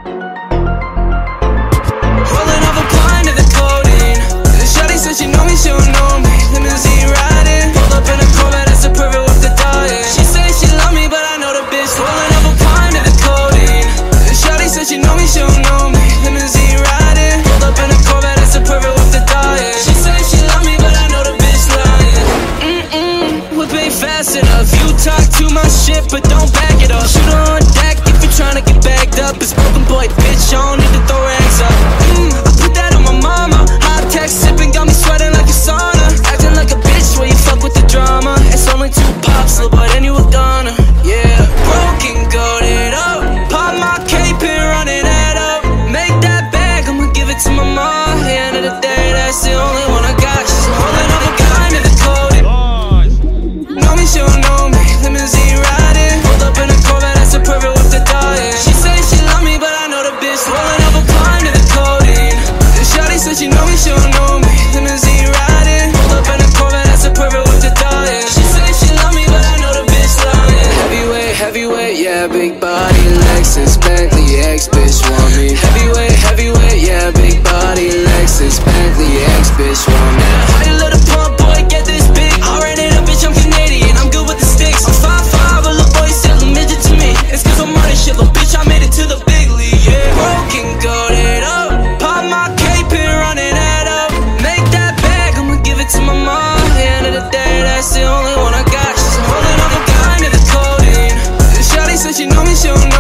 Rolling up a pint of the codeine. The shawty said she know me, she don't know me. Limousine riding, pulled up in a Corvette, that's a perfect with the dying. She said she love me, but I know the bitch. Rolling up a pint of the codeine. The shawty said she know me, she don't know me. Limousine riding, pulled up in a Corvette, that's a perfect with the dying. She said she love me, but I know the bitch lying. Whip ain't fast enough. You talk too much shit, but don't back it up. Shoot her on deck if you're tryna get bagged up. It's broken boy, bitch, I don't need to throw rags up. I put that on my mama. Hot tech sipping, got me sweating like a sauna. Acting like a bitch when you fuck with the drama. It's only 2 pops, little boy, then you a goner. Yeah, broken, goated up. Pop my cape and running that up. Make that bag, I'ma give it to my mom. At the end of the day, that's the only one I got. She's holding up a gun in the code. Know me, she don't know me. Limousine riding, pulled up in a Corvette, that's a perfect with the dying. She said she love me, but I know the bitch. Rolling up a pint of the codeine. The shawty said she know me, she don't know me. Limousine riding, pulled up in a Corvette, that's a perfect with the dying. She said she love me, but I know the bitch lying. Heavyweight, heavyweight, yeah, big body, Lexus, Bentley, X bitch want me. Heavyweight, heavyweight, yeah, big body, Lexus, Bentley, X bitch want me. How you let a pump boy get this big? I ran it up, bitch, I'm Canadian, I'm good with the sticks. I'm 5'5", a little boy still a midget to me. It's cause I'm running shit, little bitch, I made it to the big league, yeah. Broken, goated up, pop my cape and running that up. Make that bag, I'ma give it to my mom. At the end of the day, that's the only one I got. She's holding up a gun to the codeine. The shawty said she know me, she don't